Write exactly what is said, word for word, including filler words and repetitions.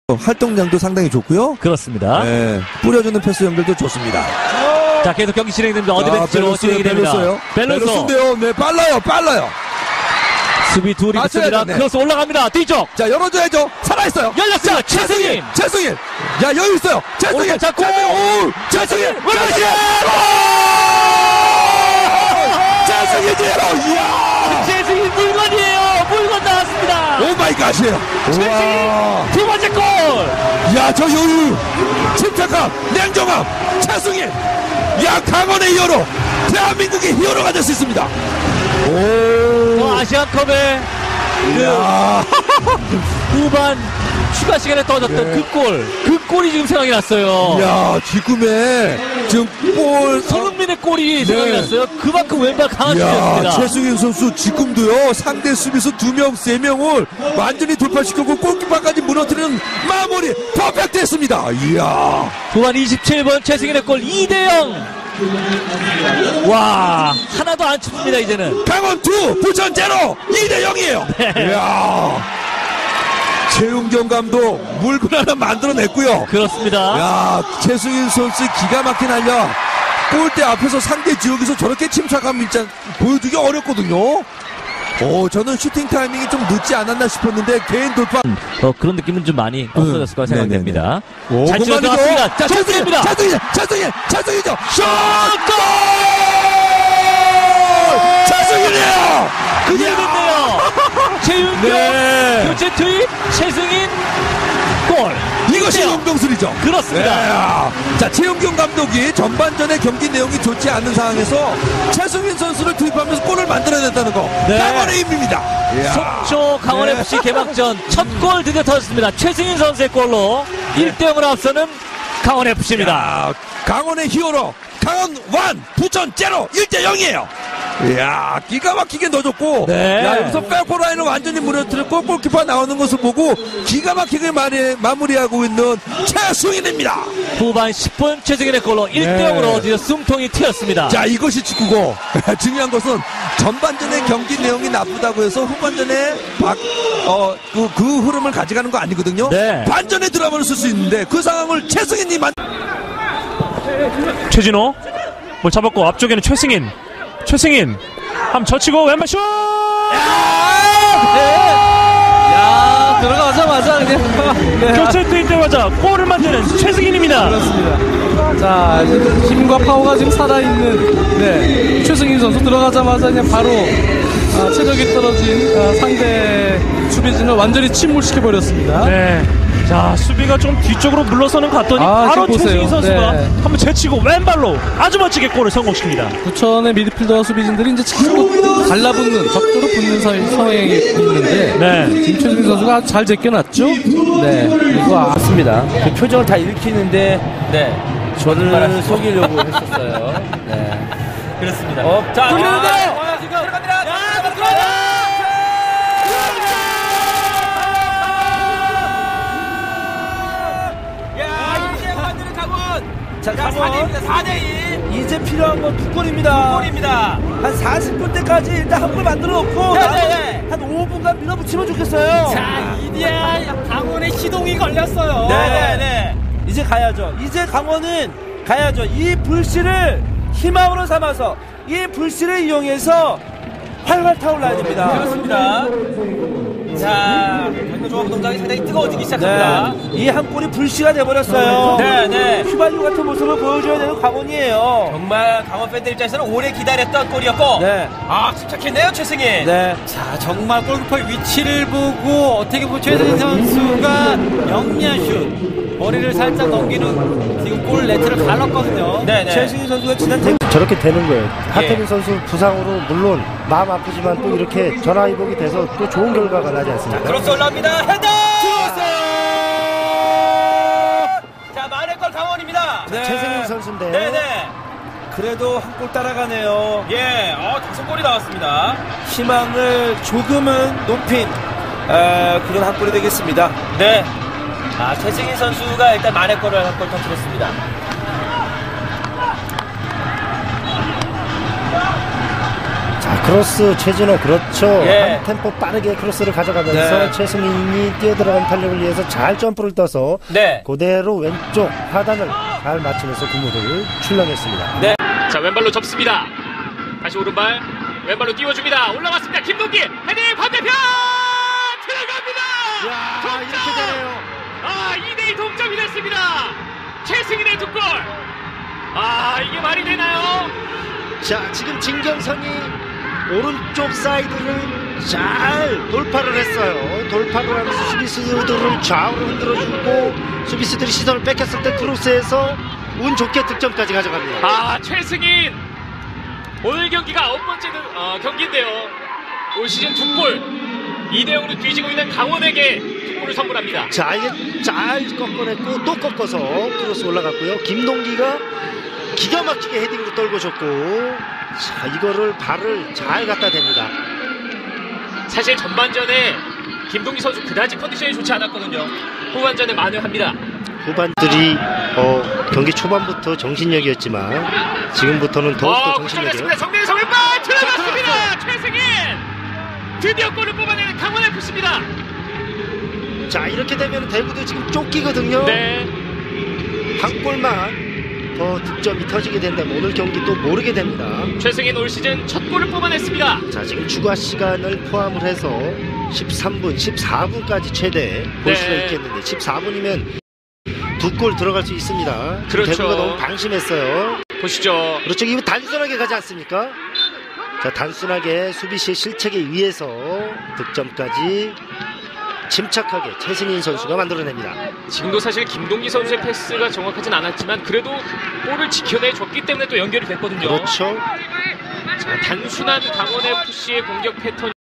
활동량도 상당히 좋고요. 그렇습니다. 네, 뿌려주는 패스 연결도 좋습니다. 자, 계속 경기 진행됩니다. 어드밴티지로 진행이 됩니다. 벨로스. 벨로스인데요. 네, 빨라요, 빨라요. 수비 둘이 붙습니다. 네. 크로스 올라갑니다. 뒤쪽. 자, 열어줘야죠. 살아있어요. 열렸어요. 최승인. 최승인. 야, 여유 있어요. 최승인. 자, 골. 최승인. 왼발이. 최승인이에요. 이야. 최승인 물건이에요. 물건 나왔습니다. 오 마이 갓이에요. 최승인 두 번째 골. 야, 저 여유, 침착함, 냉정함, 최승인. 야, 강원의 히어로, 대한민국의 히어로가 될 수 있습니다. 오. 아시안컵의 그 후반 추가 시간에 떠졌던 네. 그 골, 그 골이 지금 생각이 났어요. 이야, 뒷꿈에 지금 골 손흥민의 골이 네. 생각이 났어요. 그만큼 왼발 강한 수비였습니다. 최승인 선수 뒷꿈도요, 상대 수비수 두 명, 세 명을 완전히 돌파시켰고 골키퍼까지 무너뜨리는 마무리 퍼펙트했습니다. 이야. 후반 이십칠 번 최승인의 골 이 대 영. 와, 하나도 안 춥니다 이제는. 강원 이, 부천 제로, 이 대 영이에요. 네. 이야. 최은경 감독 물건 하나 만들어냈고요. 그렇습니다. 야, 최승인 선수 기가 막힌 활약. 골대 앞에서 상대 지역에서 저렇게 침착함 일단 보여주기 어렵거든요. 오, 저는 슈팅 타이밍이 좀 늦지 않았나 싶었는데 개인 돌파. 어, 그런 느낌은 좀 많이 없어졌을 거라 생각됩니다. 오, 잘 치러들어왔습니다. 자, 최승인, 최승인, 최승인, 최승인이죠. 슛! 골! 최승인이에요. 그냥 됐네요. 최윤경 네. 교체 투입, 최승인 골. 이것이 용병술이죠. 그렇습니다. 네. 자, 최은경 감독이 전반전에 경기 내용이 좋지 않은 상황에서 최승인 선수를 투입하면서 골을 만들어냈다는 거. 네. 강원의 힘입니다. 속초 강원에프씨 네. 개막전 첫 골 드디어 터졌습니다. 최승인 선수의 골로 네. 일 대 영으로 앞서는 강원에프씨입니다. 야, 강원의 히어로 강원 일, 부천 제로, 일 대 영이에요. 이야, 기가 막히게 넣어줬고, 네. 야, 여기서 백포라인을 완전히 무너뜨렸고, 골키퍼 나오는 것을 보고, 기가 막히게 마리, 마무리하고 있는 최승인입니다. 후반 십 분 최승인의 골로 네. 일 대 영으로 드디어 숨통이 트였습니다. 자, 이것이 축구고, 중요한 것은 전반전의 경기 내용이 나쁘다고 해서 후반전에 박, 어, 그, 그 흐름을 가져가는 거 아니거든요. 네. 반전의 드라마를 쓸 수 있는데, 그 상황을 최승인이 만. 최진호, 뭘 잡았고, 앞쪽에는 최승인. 최승인 한번 젖히고 왼발 슛! 야, 네. 야 들어가자마자 그냥 네. 교체 뛰자마자 골을 만드는 최승인입니다. 그렇습니다. 자, 힘과 파워가 지금 살아있는 네. 최승인 선수 들어가자마자 그냥 바로 아, 체력이 떨어진 아, 상대 수비진을 완전히 침몰시켜버렸습니다. 네. 자, 수비가 좀 뒤쪽으로 물러서는 갔더니 아, 바로 최승인 선수가 네. 한번 제치고 왼발로 아주 멋지게 골을 성공시킵니다. 부천의 미드필더와 수비진들이 이제 자꾸 달라붙는, 적도로 붙는 상황에 있는데 네. 지금 최승인 선수가 아주 잘 제껴놨죠? 네, 이거 맞습니다. 그 표정을 다 읽히는데 네. 저를 속이려고 했었어요. 네. 그렇습니다. 어, 자, 돌리는데요! 아, 지금 들어갑니다. 야, 들어갑니다. 자, 사 대입니다. 사 대 일. 이제 필요한 건 두 골입니다. 두 골입니다. 한 사십 분 때까지 일단 한 골 만들어 놓고 네네네. 한 오 분간 밀어붙이면 좋겠어요. 자, 이디야 강원의 시동이 걸렸어요. 네네네. 이제 가야죠. 이제 강원은 가야죠. 이 불씨를 희망으로 삼아서 이 불씨를 이용해서 활활 타올라야 됩니다. 그렇습니다. 자, 강조조합 동작이 상당히 뜨거워지기 시작합니다. 네. 이 한 골이 불씨가 돼버렸어요. 네, 네. 휘발유 같은 모습을 보여줘야 되는 강원이에요. 정말 강원 팬들 입장에서는 오래 기다렸던 골이었고, 네. 아, 침착했네요, 최승인. 네. 자, 정말 골키퍼의 위치를 보고 어떻게 보면 최승인 선수가 영리한 슛, 머리를 살짝 넘기는 지금 골 네트를 갈랐거든요. 네, 네. 최승인 선수가 지난 대... 저렇게 되는 거예요. 하태빈 예. 선수 부상으로 물론 마음 아프지만 또 이렇게 전화위복이 돼서 또 좋은 결과가 나지 않습니까? 크로스 올라옵니다. 헤더! 들어왔어요! 자, 만의 골 강원입니다. 네. 최승인 선수인데요. 네네. 그래도 한 골 따라가네요. 예, 어, 다섯 골이 나왔습니다. 희망을 조금은 높인 에, 그런 한 골이 되겠습니다. 네. 아, 최승인 선수가 일단 만의 골을 한 골 터뜨렸습니다. 자, 자, 크로스 최진호 그렇죠. 예. 한 템포 빠르게 크로스를 가져가면서 네. 최승인이 뛰어들어간 탄력을 위해서 잘 점프를 떠서 네. 그대로 왼쪽 하단을 잘 맞추면서 구무를 출렁했습니다. 네. 자, 왼발로 접습니다. 다시 오른발 왼발로 띄워줍니다. 올라왔습니다. 김동기 헤딩 반대편 들어갑니다. 야, 동점! 이렇게 되네요. 아, 이 대 이 동점이 됐습니다. 최승인의 두 골. 아, 이게 말이 되나요? 자, 지금 진경선이 오른쪽 사이드를 잘 돌파를 했어요. 돌파를 하면서 수비수들을 좌우로 흔들어주고 수비수들이 시선을 뺏겼을 때 크로스에서 운 좋게 득점까지 가져갑니다. 아, 최승인 오늘 경기가 아홉 번째 어, 경기인데요. 올 시즌 두 골, 이 대 영으로 뒤지고 있는 강원에게 두 골을 선물합니다. 자, 이게 잘 꺾어냈고 또 꺾어서 크로스 올라갔고요. 김동기가 기가 막히게 헤딩으로 떨궈줬고, 자, 이거를 발을 잘 갖다 댑니다. 사실 전반전에 김동기 선수 그다지 컨디션이 좋지 않았거든요. 후반전에 만회합니다. 후반들이 어, 경기 초반부터 정신력이었지만 지금부터는 더욱더 어, 정신력이에요. 굴절됐습니다. 정대에서 왼발 들어갔습니다. 최승인 드디어 골을 뽑아내는 강원에프씨입니다. 자, 이렇게 되면 대구도 지금 쫓기거든요. 네. 한 골만 더 득점이 터지게 된다면 오늘 경기 또 모르게 됩니다. 최승인 올 시즌 첫 골을 뽑아냈습니다. 자, 지금 추가 시간을 포함을 해서 십삼 분, 십사 분까지 최대 볼 수가 네. 있겠는데 십사 분이면 두 골 들어갈 수 있습니다. 그렇죠. 대구가 너무 방심했어요. 보시죠. 그렇죠. 이거 단순하게 가지 않습니까? 자, 단순하게 수비시의 실책에 의해서 득점까지 침착하게 최승인 선수가 만들어냅니다. 지금도 사실 김동기 선수의 패스가 정확하진 않았지만 그래도 골을 지켜내줬기 때문에 또 연결이 됐거든요. 그렇죠. 자, 단순한 강원에프씨의 공격 패턴